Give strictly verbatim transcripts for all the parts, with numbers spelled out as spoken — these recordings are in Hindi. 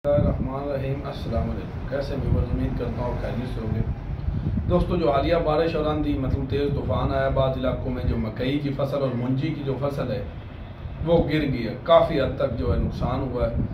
रहीम अस्सलाम वालेकुम। कैसे व्यूअर्स, उम्मीद करता हूँ खैरियत से होंगे। दोस्तों, जो हालिया बारिश और आंधी मतलब तेज़ तूफ़ान आया, बाद इलाकों में जो मकई की फसल और मुंजी की जो फसल है वो गिर गई है, काफ़ी हद तक जो है नुकसान हुआ है।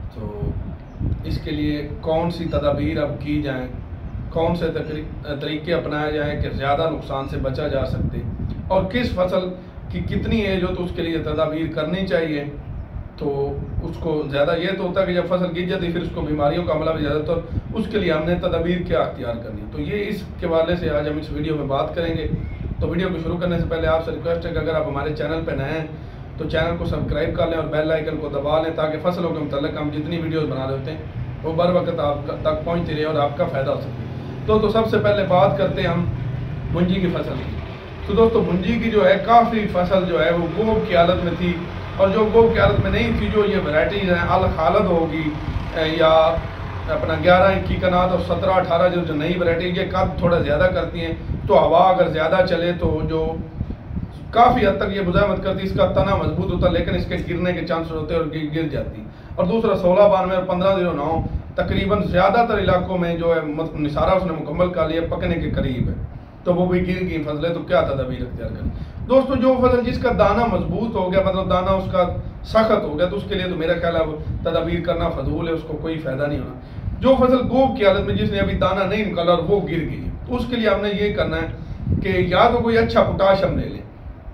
तो इसके लिए कौन सी तदाबीर अब की जाएँ, कौन से तरीके अपनाए जाएँ कि ज़्यादा नुकसान से बचा जा सकते, और किस फसल की कितनी एज हो तो उसके लिए तदाबीर करनी चाहिए। तो उसको ज़्यादा ये तो होता है कि जब फसल गिर जाती फिर उसको बीमारियों का हमला भी ज़्यादा, तो उसके लिए हमने तदाबीर क्या अख्तियार करनी। तो ये इसके हवाले से आज हम इस वीडियो में बात करेंगे। तो वीडियो को शुरू करने से पहले आपसे रिक्वेस्ट है कि अगर आप हमारे चैनल पर नए हैं तो चैनल को सब्सक्राइब कर लें और बेल आइकन को दबा लें, ताकि फसलों के मतलब हम जितनी वीडियोज़ बना रहे होते हैं वो बर वक्त आप तक पहुँचती रहे और आपका फ़ायदा हो सके। तो, तो सबसे पहले बात करते हैं हम मुंजी की फसल की। तो दोस्तों, मुंजी की जो है काफ़ी फसल जो है वो गोब की हालत में थी, और जो गोब की हालत में नहीं थी, जो ये वैराइटीज़ हैं अल खालद होगी या अपना ग्यारह इक्की कनात और सत्रह अठारह जो जो नई वैराइटी ये कद थोड़ा ज़्यादा करती हैं, तो हवा अगर ज़्यादा चले तो जो काफ़ी हद तक ये मुज़ाहमत करती, इसका तना मजबूत होता है लेकिन इसके गिरने के चांस होते हैं और गिर जाती। और दूसरा सोलह बानवे और पंद्रह जीरो नौ तकरीबन ज़्यादातर इलाकों में जो है निसारा उसने मुकम्मल कर लिया, पकने के करीब है, तो वो भी गिर गई फसलें। तो क्या तदाबीर अख्तियार करें दोस्तों? जो फसल जिसका दाना मजबूत हो गया, मतलब दाना उसका सख्त हो गया, तो उसके लिए तो मेरा ख्याल अब तदाबीर करना फजूल है, उसको कोई फायदा नहीं होना। जो फसल गोब की हालत में जिसने अभी दाना नहीं निकाला और वो गिर गई, तो उसके लिए हमने ये करना है कि या तो कोई अच्छा पोटाश हम ले लें।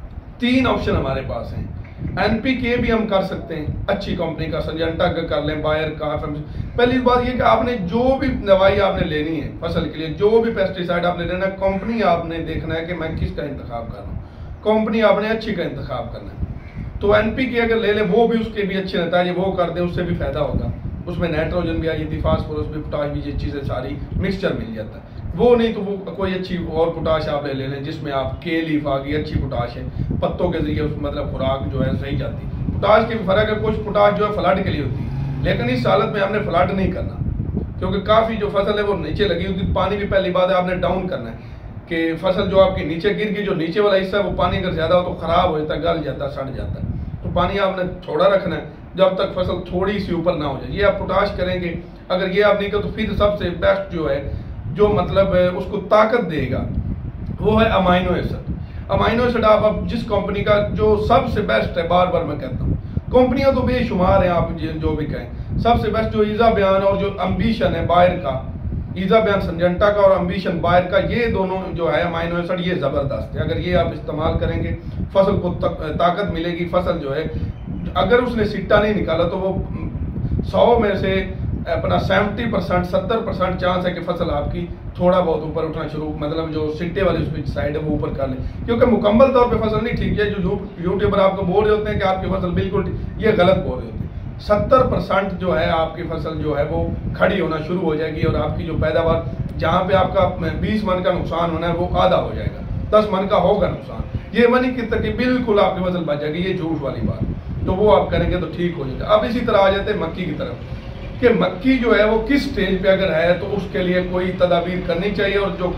तीन ऑप्शन हमारे पास हैं। एन पी के भी हम कर सकते हैं, अच्छी कंपनी का संजंटा का कर लें, बायर का। पहली बात ये कि आपने जो भी दवाई आपने लेनी है फसल के लिए, जो भी पेस्टिसाइड आपने लेना है, कंपनी आपने देखना है कि मैं किसका इंतखाब कर रहा हूँ, कंपनी आपने अच्छी का इंतखाब करना है। तो एन पी के अगर ले लें, वो भी उसके भी अच्छे नतीजे वो कर दें, उससे भी फायदा होगा। उसमें नाइट्रोजन भी आई थी, फास्फोरस भी, पोटाश भी, ये चीज़ें सारी मिक्सचर मिल जाता है। वो नहीं तो वो कोई अच्छी और पोटाश आप ले लें जिसमें आप के लीफ आ गई, अच्छी पोटाश है, पत्तों के जरिए उस मतलब खुराक जो है सही जाती है। पोटाश के भी फर्क है, कुछ पोटाश जो है फ्लड के लिए होती है, लेकिन इस हालत में हमने फ्लड नहीं करना, क्योंकि काफ़ी जो फसल है वो नीचे लगी होती। पानी भी पहली बात है आपने डाउन करना है कि फसल जो आपकी नीचे गिर गई, जो नीचे वाला हिस्सा है वो पानी अगर ज़्यादा हो तो ख़राब हो जाता है, गल जाता है, सड़ जाता है। तो पानी आपने थोड़ा रखना है जब तक फसल थोड़ी सी ऊपर ना हो जाए। ये आप पोटाश करेंगे, अगर ये आप नहीं कर तो फिर सबसे बेस्ट जो है जो मतलब उसको ताकत देगा वो है अमाइनो एसिड। अमाइनो एसिड आप अब जिस कंपनी का जो सबसे बेस्ट है, बार बार मैं कहता हूँ, कंपनियां तो बेशुमार हैं, आप जो भी कहें, सबसे बेस्ट जो ईजा बयान और जो अम्बिशन है बायर का, ईजा बयान संजंटा का और अम्बिशन बायर का, ये दोनों जो है अमाइनो एसिड ये ज़बरदस्त है। अगर ये आप इस्तेमाल करेंगे फसल को ताकत मिलेगी। फसल जो है अगर उसने सिट्टा नहीं निकाला तो वो सौ में से अपना सेवेंटी परसेंट सत्तर परसेंट चांस है कि फसल आपकी थोड़ा बहुत ऊपर उठना शुरू, मतलब जो सिट्टे वाली उसकी साइड है वो ऊपर कर ले, क्योंकि मुकम्मल तौर पे फसल नहीं ठीक है। जो यूट्यूबर आपको बोल रहे होते हैं कि आपकी फसल बिल्कुल ठीक, ये गलत बोल रहे होते हैं। सत्तर परसेंट जो है आपकी फसल जो है वो खड़ी होना शुरू हो जाएगी, और आपकी जो पैदावार जहाँ पे आपका बीस मन का नुकसान होना है वो आधा हो जाएगा, दस मन का होगा नुकसान। ये मनी की तक बिल्कुल आपकी फसल बच जाएगी, ये झूठ वाली बात। तो वो आप करेंगे तो ठीक हो जाएगा। अब इसी तरह आ जाते हैं मक्की की तरफ कि मक्की जो है वो किस स्टेज पे अगर है तो उसके लिए कोई तदाबीर करनी चाहिए, और जो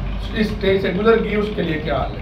इस स्टेज से गुजर गई उसके लिए क्या हाल है।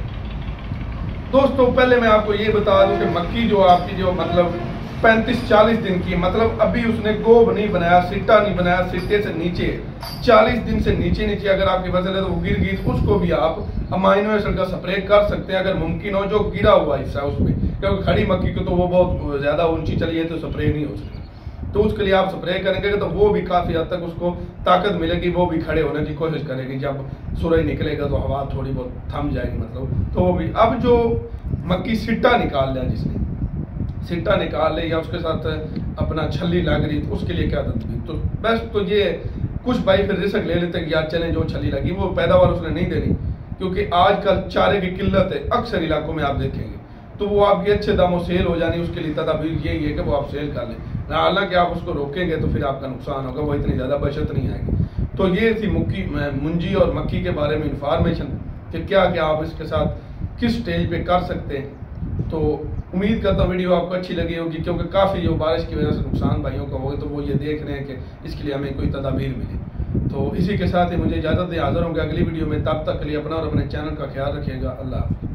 दोस्तों, पहले मैं आपको ये बता दूं कि मक्की जो आपकी जो मतलब पैंतीस चालीस दिन की, मतलब अभी उसने गोब नहीं बनाया, सिट्टा नहीं बनाया, सिट्टे से नीचे चालीस दिन से नीचे नीचे अगर आपकी फसल है तो वो गिर गई, उसको भी आप अमाइनो एसिड का स्प्रे कर सकते हैं अगर मुमकिन हो, जो गिरा हुआ हिस्सा है उसमें, क्योंकि खड़ी मक्की को तो वो बहुत ज़्यादा ऊंची चली है तो स्प्रे नहीं हो सकता। तो उसके लिए आप स्प्रे करेंगे तो वो भी काफ़ी हद तक उसको ताकत मिलेगी, वो भी खड़े होने की कोशिश करेगी। जब सूरज निकलेगा तो हवा थोड़ी बहुत थम जाएगी, मतलब तो वो भी। अब जो मक्की सिट्टा निकाल लिया, जिसने सिट्टा निकाल ले या उसके साथ अपना छल्ली लग रही, तो उसके लिए क्या तदबीर? तो बेस्ट तो ये कुछ भाई फिर रिस्क ले लेते हैं कि यार चलें जो छल्ली लगी वो पैदावार उसने नहीं देनी, क्योंकि आजकल चारे की किल्लत है अक्सर इलाकों में आप देखेंगे, तो वो आपकी अच्छे दामों सेल हो जानी। उसके लिए तदाबीर यही है कि वो आप सेल कर लें, हालांकि आप उसको रोकेंगे तो फिर आपका नुकसान होगा, वो इतनी ज़्यादा बचत नहीं आएगी। तो ये थी मुक्की मुंजी और मक्की के बारे में इंफॉर्मेशन कि क्या क्या आप इसके साथ किस स्टेज पे कर सकते हैं। तो उम्मीद करता हूँ वीडियो आपको अच्छी लगी होगी, क्योंकि काफ़ी जो बारिश की वजह से नुकसान भाइयों का होगा, तो वो ये देख रहे हैं कि इसके लिए हमें कोई तदाबीर मिले। तो इसी के साथ ही मुझे इजाज़त दें, हाज़िर होंगे अगली वीडियो में। तब तक के लिए अपना और अपने चैनल का ख्याल रखिएगा। अल्लाह।